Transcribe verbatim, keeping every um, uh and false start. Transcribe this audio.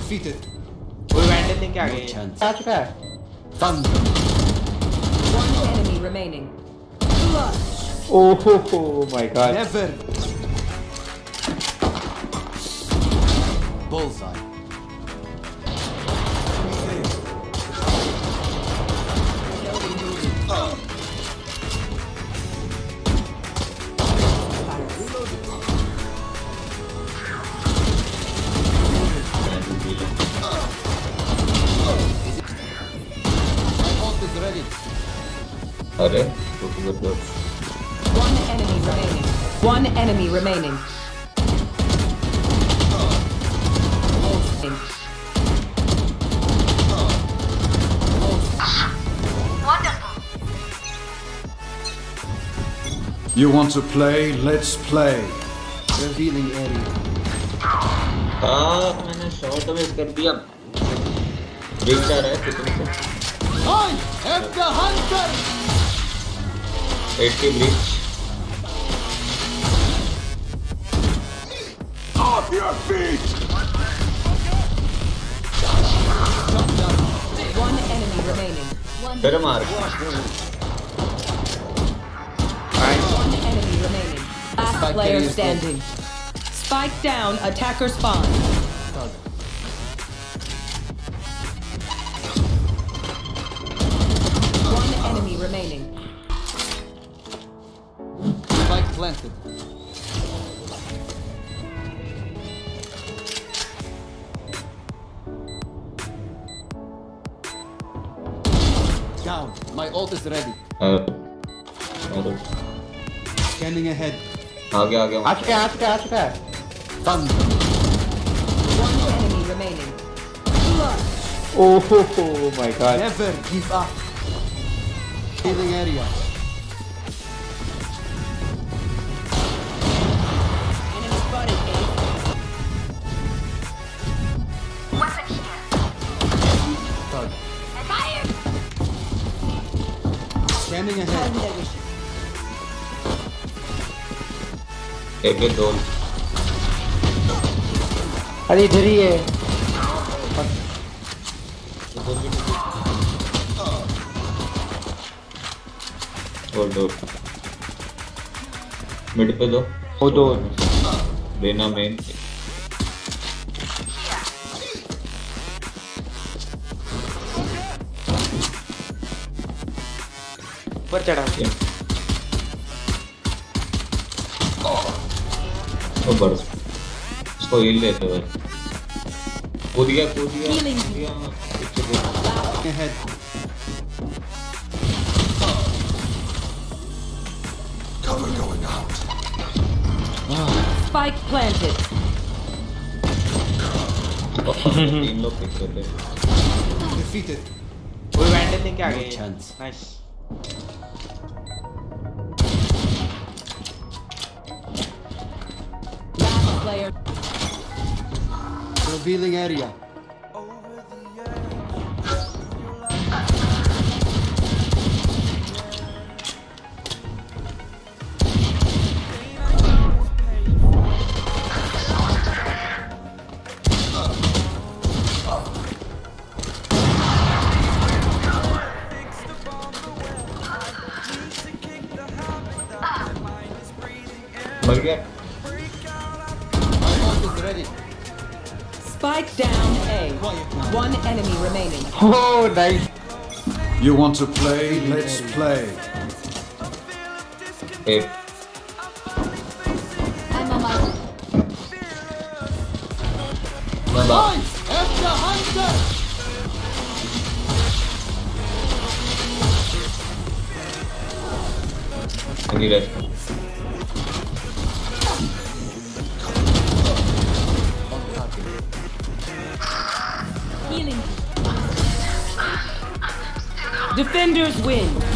Defeated. कोई vandal लेके आ गए हैं। आ चुका है। Thunder. One enemy remaining. Oh, ho, ho, my God. Never. Bullseye. अरे One enemy remaining. One enemy remaining. You want to play? Let's play. Revealing area. हाँ मैंने शॉट मिस कर दिया। देख जा रहा है कितने से? I am the hunter. eighty breach. Off your feet. One enemy remaining. फिर मार। One enemy remaining. Last player standing. Spike down. Attacker spawn. One enemy remaining. Spike planted. Down. My ult is ready. Scanning ahead. आ गया आ गया। आ चुका है, आ चुका है, आ चुका है। Thunder. One enemy remaining. Oh, ho, ho, my God. Never give up. Healing area. Enemy spotted. Thug. Scanning ahead. एक एक दो। अरे इधर ही है। और दो। मिड पे दो। वो दो। लेना मेन। ऊपर चढ़ा के। ओ बर्स। इसको हील लेते हैं। कूद गया कूद गया। Healing. Ahead. Cover going out. Spike planted. तीन लोग पिक करते हैं। Defeated. कोई वैंडल लेके आ No गए हैं। chance. Nice. Last player. Revealing area. मर गया। My ult is ready. Spike down A. One enemy remaining. Oh, nice. You want to play? Let's play. एक। I'm on my मैं बात। I am the hunter. Neeraj. healing. Defenders win.